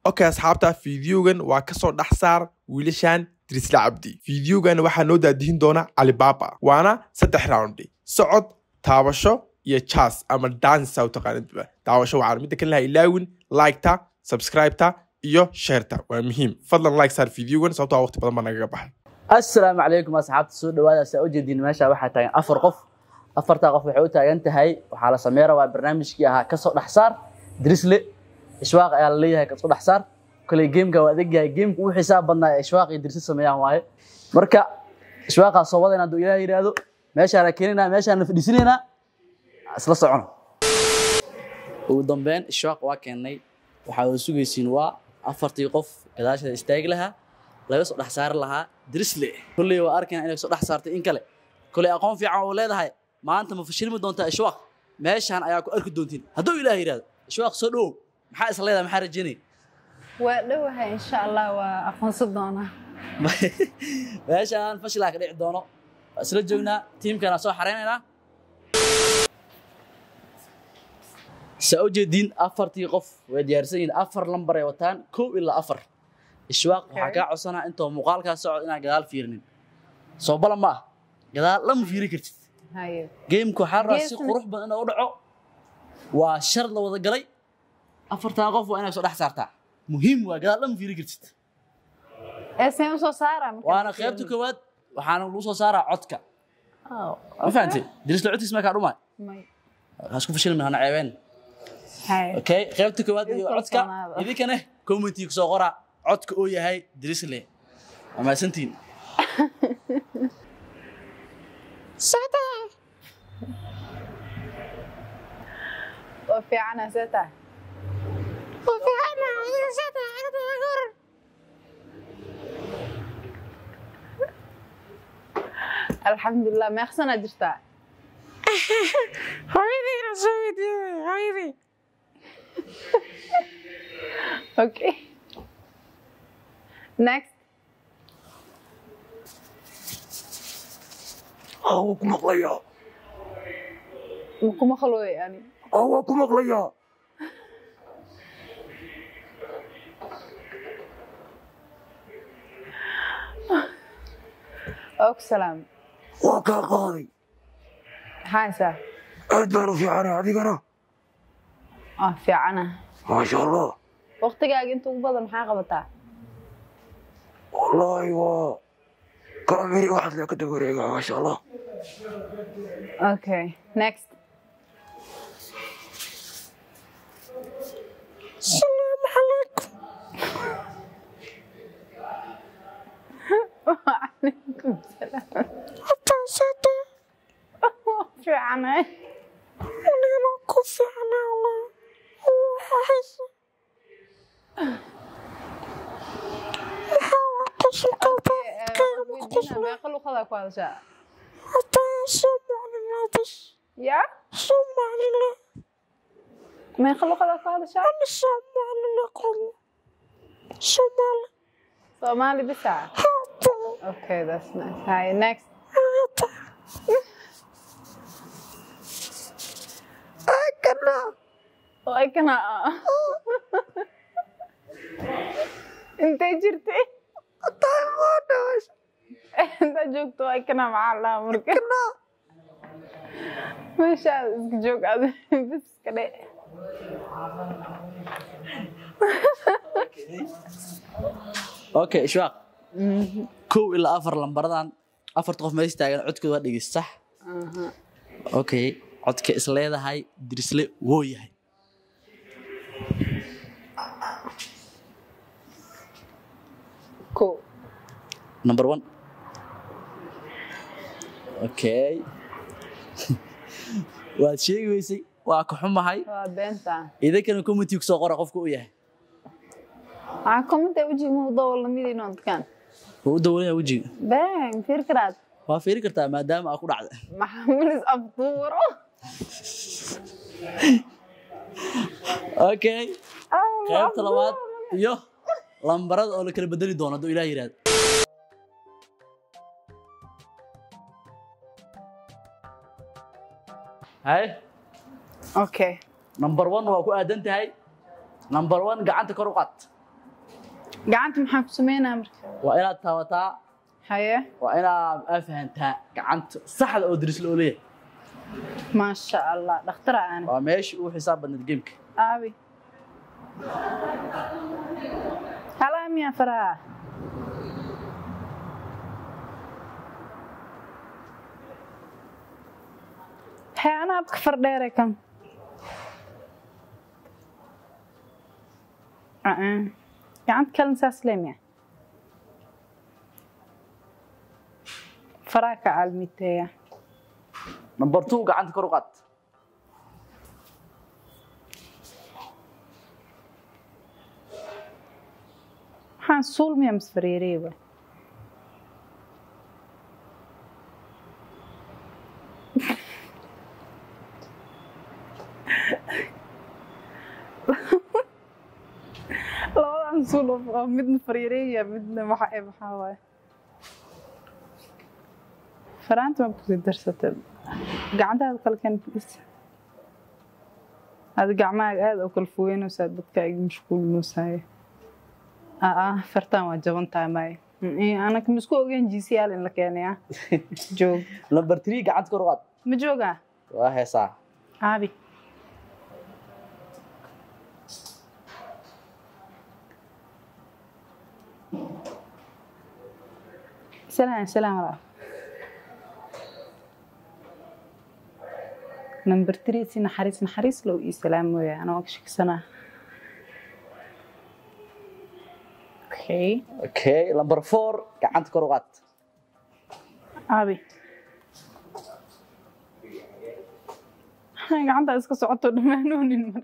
اوكي asxaabta fiidiyowgan waa ka soo dhax saar wiilashan Drisla Cabdi fiidiyowgan waxa noo daadihin doona Alibaba waana 3 round socod taabasho iyo chas ama dance out taqaanidba taabasho waxa mid kale ilaawin like ta subscribe ta iyo share ta waa muhiim fadlan like saar fiidiyowgan sababtoo waqti badan ma naga baxay السلام عليكم أصحاب سود وهذا سأوجدين ماشى واحد تاين أفر قف وحوت أنت هاي وحالة سميرة وبرنامج كيها كسر حصار درسلي إشواق اللي هي كسر حصار كل جيم كوادق جيم وحساب بدنا إشواق يدرس سميها واي مركا إشواق صوّدنا دو إلهي رادو ماشى ركيننا ماشى نفدسيننا أصل صعنا وضمبين إشواق واكني وحاول سوق سينوا أفرتي قف كذاش استاجلها laga soo dhax saar lahaa Drisle kulli waa arkaan inay soo dhax saartay in kale kulli aqoon fiican oo leedahay maanta ma fashilmi doontaa Ishwaaq meeshan ayaa ku arki doontiin haduu Ilaahay yiraahdo Ishwaaq soo dhow maxaa is leedahay maxaa rajaynay waa dhawahay insha Allah waa aqoonsan doonaa meeshan fashilaa ka dhici doono isla joognaa teamkana soo xareynayna سأوجدين أفرتي قف وديارسين أفر لمبر وتان كو إلا أفر إشواق وحكا عصنا أنتو مقالك سعود إنا قدال فيرنين صوبلا ما قدال لم فيري كرتت جيمكو حرة سي قروح بان أنا أدعو وشر لو ذا قلي أفرتها قف وأنا سعود أحسارتها مهم وقدال لم فيري كرتت اسمه سو سارة وأنا خيبتو كواد وحانا لوسو سارة عدكا ما فهمتي درس لعوتي اسمك عروماي هاسكو فشل من هنا عيبين اوكي خيبتو كواد عدكا إذي كانه كومنتي كسو قرأ عدك أو يهاي درسلي أما سنتين ساتا وفي عنا ساتا وفي عنا ساتا الحمد لله ما يخسنا درتا حبيبي رسولي حبيبي اوكي next كم أغليا كم خلوي يعني كم أغليا أوك سلام وكا قاضي هاي سا أدبر في عنا هذه قرا في عنا ما شاء الله وقتك أنت بدل حاجة بتاع والله كاميري واحد لك تقولي ما شاء الله اوكي next السلام عليكم وعليكم السلام أتاساتا في عنا ولينا كفي عنا الله وحس ما يخلوا خذك هذا شيء سمع لله بس يا سمع لله ما يخلوا خذك هذا شيء أنا سمع لله كله سمع لله صومالي بساعة اوكي that's nice هاي next أكنا انت جرتي انت جوكتو أكنا مع الله مركز ما شاء الله جوك هذا بس كده اوكي إشواق كو إلا أفر لمبردان أفر تقف ما يستاهل عدك ودي صح اوكي عدك إسليده هاي درسلي ووي هاي كو نمبر 1 اوكي waad sheegaysay waa ka xumahay waa beenta idin kan community ku soo qora qofku u yahay comment wajiga mawduuc lamidina dadkan uu dawlaya wajiga baan fiirkaraad waa fiiri kartaa maadaama aad ku dhacday maxamed is afduuro okay qaybta labaad iyo lambarada oo la kala bedeli doono haduu Ilaahay yiraahdo هاي اوكي نمبر 1 waa ku aadan tahay نمبر 1 gacanta kor u qaad gacanta maxaa ku sameynaa marka waa inaad taabataa haye waa inaad fahantaa gacanta saxda oo diris loo leeyahay maasha allah dhaqtara aan waa meeshii uu xisaab badnad geemka aabi halaa miya faraha أنا أبغى فرديرة كم يعني تكلم ساسلم يعني فراك على الميتة نمبر 2 gacanta kor u qaad حنصول مية مسفريريبة حنصول مدن فريرية مدن محاوة فرانت ما بتقدر ستل قاعدة هذا كان بس هذا قاع معك هذا وكل فوين وساد بتكاي مشغول نوساي فرتان واجبن تايماي أنا كمسكو جين جي سي إن لك يعني جو نمبر 3 gacanta kor u qaad مجوجا waa heesaa عابي سلام راه نمبر 3 سي نحريس لو اي سلام ويا انا وكشك سنه اوكي نمبر 4 gacanta kor u qaad عابي gacanta iska socoto dhamaanoonin mar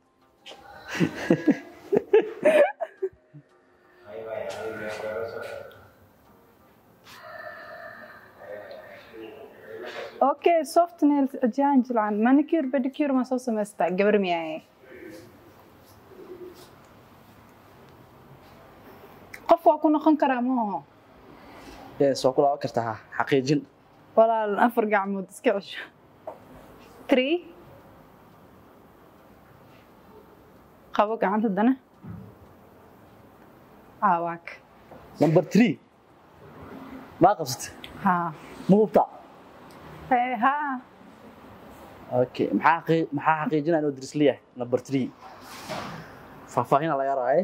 اوكي سوفت نيلز اجانجل عن مانيكير بديكير ما سوسه مستا قبر مياي قف واكون نقن كرا ما ee soo kula kartaa xaqiijin ولا الافر قعمود اسكعش 3 قبو قعنت الدنا واك نمبر 3 ما qabsat ها ma hubta ها اوكي maxaa xaqiijinaa inuu diris leeyahay number 3 faahfaahin la yaraaye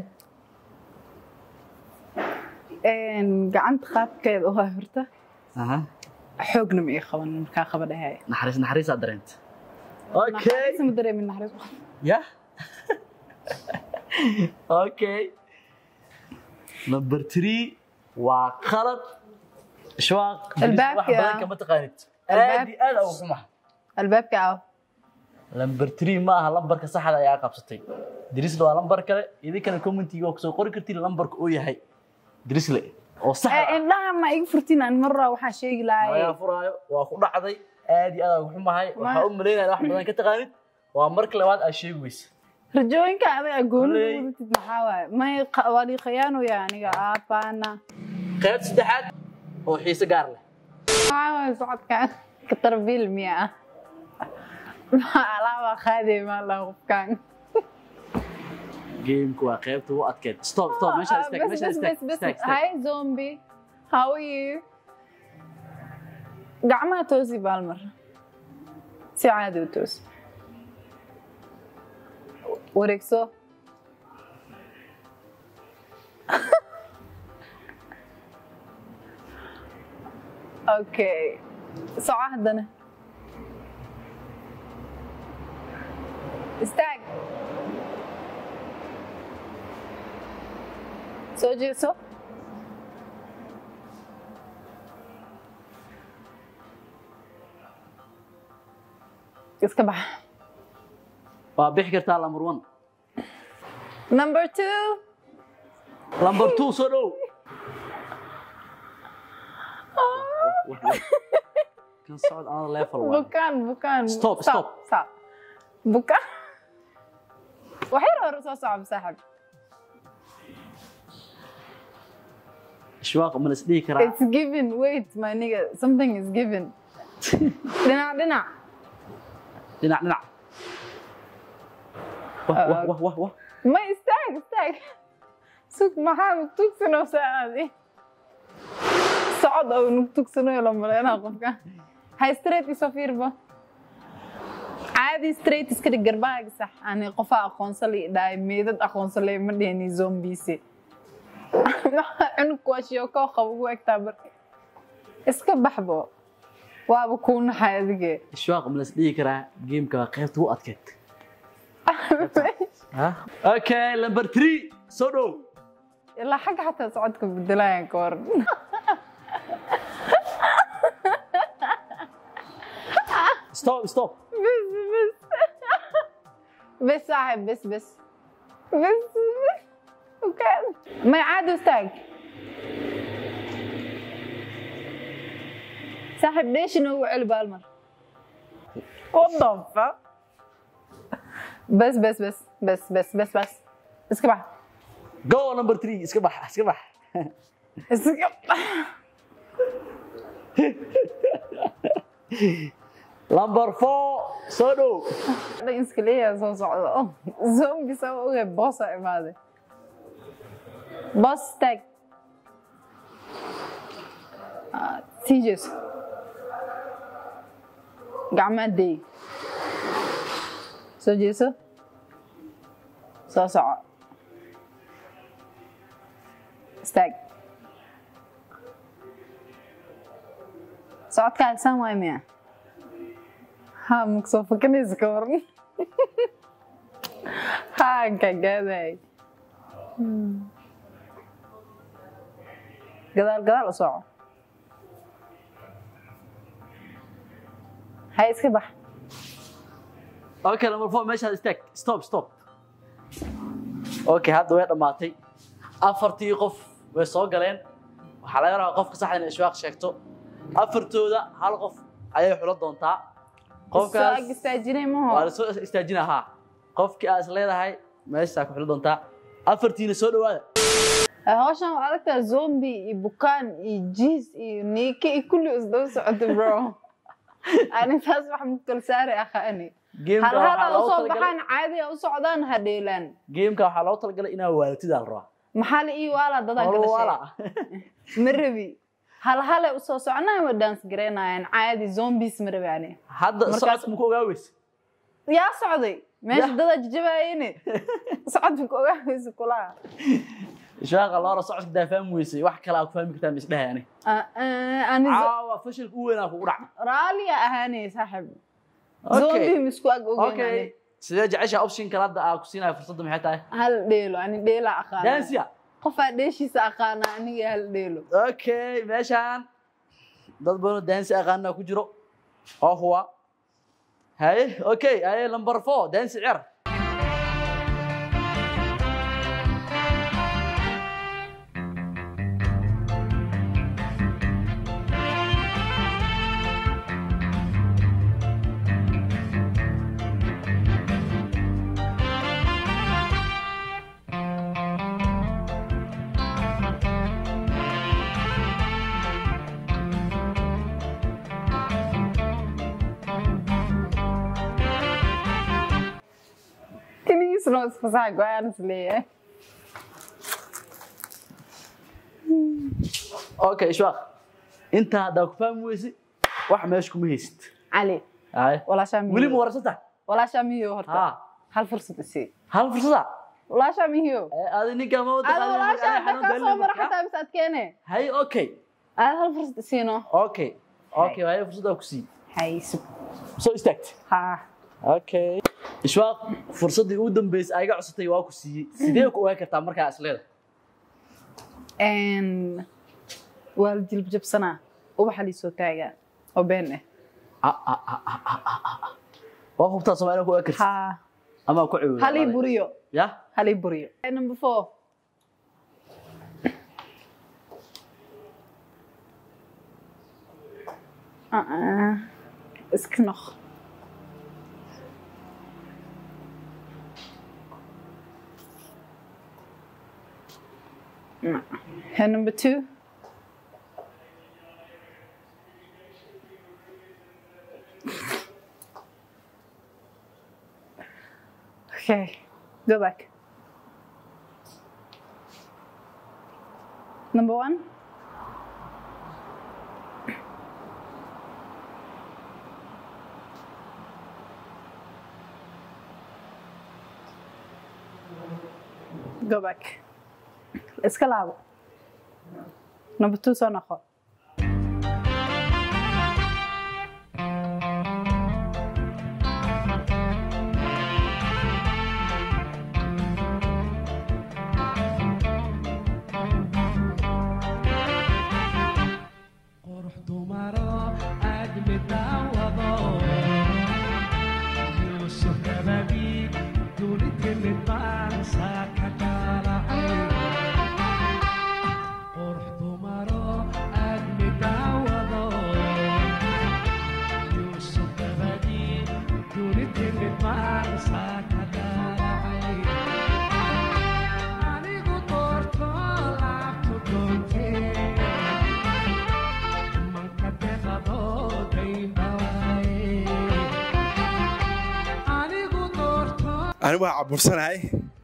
gacanta qaabkeeda oo horta aha xoogna ma qaban marka qabadhahay naxariis aad dareent okay isma dareemin naxariis ya okay number 3 waa qalad ishwaaq الباب badan kama taqaanid aad u xuma الباب كاو number 3 ma aha lambarka saxda ayaa qabsatay dirisle waa lambar kale idinkana commentiga oo soo qori kartiin lambarka uu yahay dirisle oo sax ah indhaha ma iga furtiin aan marra waxa sheegi lahaay waa furaayo waa ku dhacday aad iyo aad u xumahay waxa u maleeynaa wax badan ka taqaanid waa marka labaad aad sheegi weysa rajooyinka adiga goonidid maxaa waay may wali khiyaano yaa aniga aabana qayb saddexaad oo xiise gaar leh socodka ka tarbiil miya alaaba qaadi ma la qofkan gameku waa qaybta u adkeed stop meesha istaag hi zombie how are you gacmaha toosi balmar si caadi u toos wareegso okay صعدنا استاج سوجيسو اسكبح وبيح كرتا نمبر 1 نمبر 2 نمبر 2 سودو كان صعد انا ليفل 1 بكان ستوب بكان وحير الرصاص صعب سحب اشواق من اسدي كرا it's given wait my nigga something is given دنا واه ما استاج سوق محام تكسنو ساعدي صعد أو نكتكسنو يلا ملينا قفكا هاي ستريت يسافير با عادي ستريت اسكري قرباك صح أنا قفا أخونسلي داي ميدد أخونسلي مديني زومبيسي عنك واشيو كو خبو اكتابر اسكا بحبو وابو كون حياتك ishwaaq ma la isdhihi karaa geemka qaybta u adkeyd ها اوكي نمبر 3 soo dhow إلا حاجة حتى صعدك بالدلاية كورن stop بس صاحب بس اوكي ما يعاد استاك صاحب ليش نوع البالمر وظف بس اسكبح go number 3 iska bax number 4 soo dhow إنسكلية سو صعدة زومبي سووا بوسة إمادة بوس تاك سيجس قعمة دي سو جيسو سو صعد ستاك صعد كالسان وايميا ها مكسوفة كنيز كورن ها كجذاي قدال أصعد هاي اسكبح اوكي number 4 meesha istaag stop اوكي hadda way dhamaatay afartii qof way soo galeen waxa laga rabaa qofka saxda in ishwaaq sheegto afartooda hal qof ayay xulo doontaa qofkaas استاجيني ما waa هو la soo istaajinaha qofkii aad leedahay meesha ku xulo doontaa afartiina soo dhawaada هوشان وعدك زومبي بوكان جيس نيكي كل اسبوع سعد برو انا تصبح ممكن ساري اخاني geemka هل waxaa هذا loo وصل talagalay بحان عادي او صعدان هديلان geemka waxaa loo talagalay inaa waalatidaa la rabaa محل اي ولا ددا Hore كل wala. شيء مربي هل وصل صعنا ودانس جرينا عادي زومبيس مربي يعني hadda Markaas- socodka ma ku ogaaweys يا سعودي ماشي ددا ججبايني سعد بك اوغايس كلها ishwaaqa loora socodka daa fahmi weysay wax kale aad ku fahmi kartaa mis dhahay ani انا caawa fashilka u weynaa kugu dhac رالي اهاني صاحب Okay. زومبي مسكو اوغين okay sidee jecesha option kale hadda aad ku siinayo fursadda maxay tahay هل ديلو يعني ديلا اخانا dansiya قفا ديشيس اخانا اني هل ديلو okay meeshaan dad badan oo dansi aqaana ku jiro oo huwa hay okay ay number 4 dansi ciyaar كني يسنو فصاح قوان سليه okay ishwaaq inta hadda ku fahmi weysay wax meesha kuma haysid علي hay ولا شامي weli ma warasata ولا شامي هو هرتا ha هل فرصة تسي hal fursada ولا شامي هو adi ninka ma wada هذا ولا شامي كاسو مرحتا بسات كيني hay okay هذا هل فرصة تسينو okay okay way fursada ku sii هاي سب soo istaagtay ها okay ishwaaq fursadii ugu dambeysay ayga cusubtay waa ku siiyay sidee ku ogaan kartaa markaa isleeda ان والجلب جبسنا وبحلي سوتاغا وبينه waa hubtaa Soomaaliya ku ogaan kartaa ها ama ku ciwaaday هلي بريو ya هلي بريو نمبر 4 اسكنخ And number 2 Okay, go back. Number 1. Go back. Iska laabo. Number 2 soo noqo. أنا ما أعرف صناعي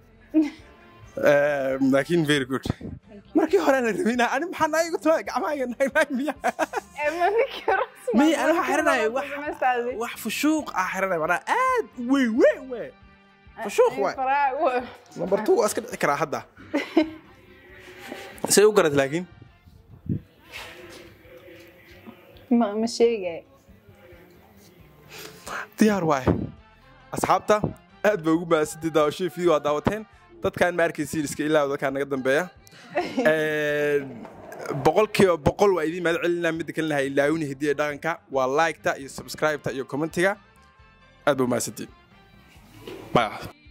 لكن very good مركي هرانا رمينا أنا محناي قلت ما قعماي ناي مية مي أنا حرنا وح فشوق حرنا مرة وي فشوق واي نمبر 2 أسكت إكره هذا سيوقرت لكن ما مش شيء ديار واي أصحابته aad baa ugu baasantay daawashada video aad daawateen dadkaan ma arkaysiin iska ilaa dadkaan naga dambeeya boqolkiiba boqol waa idin mahad celinaa mid kalena ha ilaawin hidiye dhaqanka waa like-ta iyo subscribe-ta iyo comment-iga aad baa u mahadsantiin bye